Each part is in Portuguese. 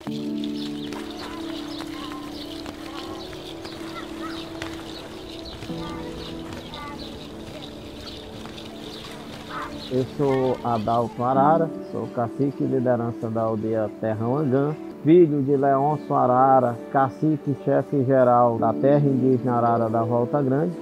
Eu sou Adalto Arara, sou cacique e liderança da aldeia Terrão Angã, filho de Leôncio Arara, cacique e chefe geral da terra indígena Arara da Volta Grande.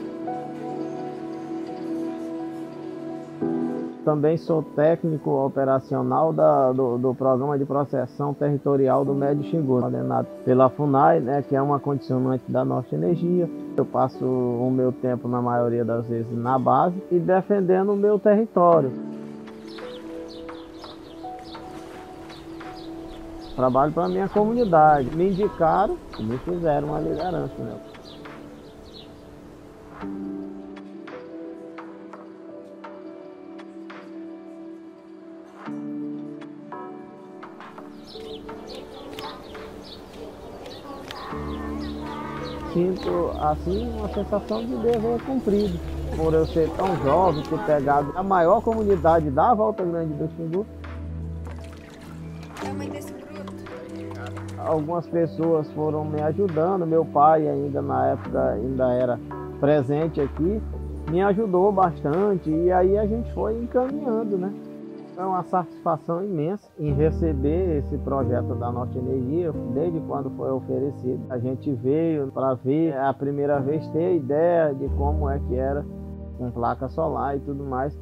Também sou técnico operacional do Programa de Processão Territorial do Médio Xingu, coordenado pela FUNAI, que é uma condicionante da Norte Energia. Eu passo o meu tempo, na maioria das vezes, na base e defendendo o meu território. Trabalho para a minha comunidade. Me indicaram e me fizeram uma liderança, né? Sinto, assim, uma sensação de dever cumprido. Por eu ser tão jovem, ter pegado a maior comunidade da Volta Grande do Xingu. Algumas pessoas foram me ajudando, meu pai ainda na época ainda era presente aqui, me ajudou bastante e aí a gente foi encaminhando, né? É uma satisfação imensa em receber esse projeto da Norte Energia, desde quando foi oferecido. A gente veio para ver, a primeira vez ter a ideia de como é que era com placa solar e tudo mais.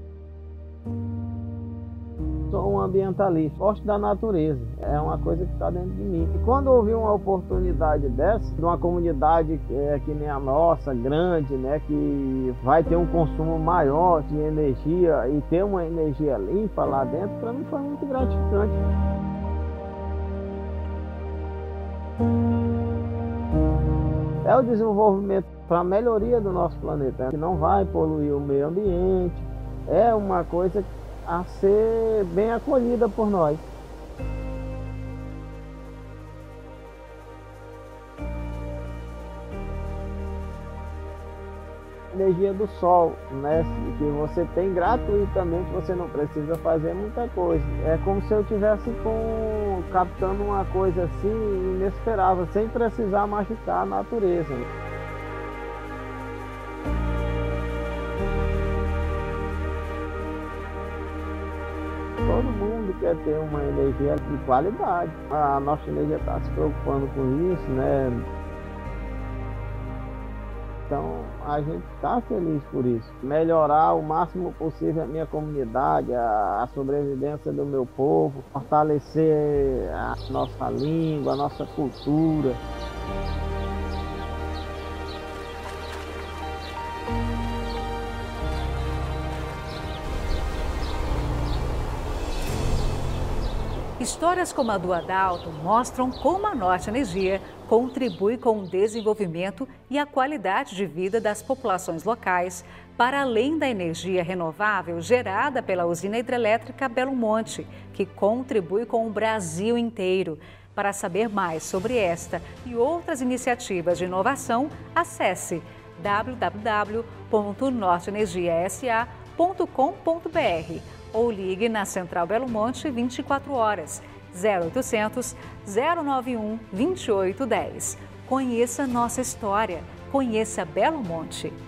Sou um ambientalista, gosto da natureza, é uma coisa que está dentro de mim. E quando houve uma oportunidade dessa, de uma comunidade que nem a nossa, grande, né, que vai ter um consumo maior de energia e ter uma energia limpa lá dentro, para mim foi muito gratificante. É o desenvolvimento para a melhoria do nosso planeta, que não vai poluir o meio ambiente, é uma coisa a ser bem acolhida por nós. Energia do sol, né, que você tem gratuitamente, você não precisa fazer muita coisa. É como se eu estivesse captando uma coisa assim inesperável, sem precisar machucar a natureza. Todo mundo quer ter uma energia de qualidade. A nossa energia está se preocupando com isso, né? Então a gente está feliz por isso. Melhorar o máximo possível a minha comunidade, a sobrevivência do meu povo, fortalecer a nossa língua, a nossa cultura. Histórias como a do Adalto mostram como a Norte Energia contribui com o desenvolvimento e a qualidade de vida das populações locais, para além da energia renovável gerada pela usina hidrelétrica Belo Monte, que contribui com o Brasil inteiro. Para saber mais sobre esta e outras iniciativas de inovação, acesse www.norteenergiasa.com.br ou ligue na Central Belo Monte 24 horas, 0800 091 2810. Conheça nossa história, conheça Belo Monte.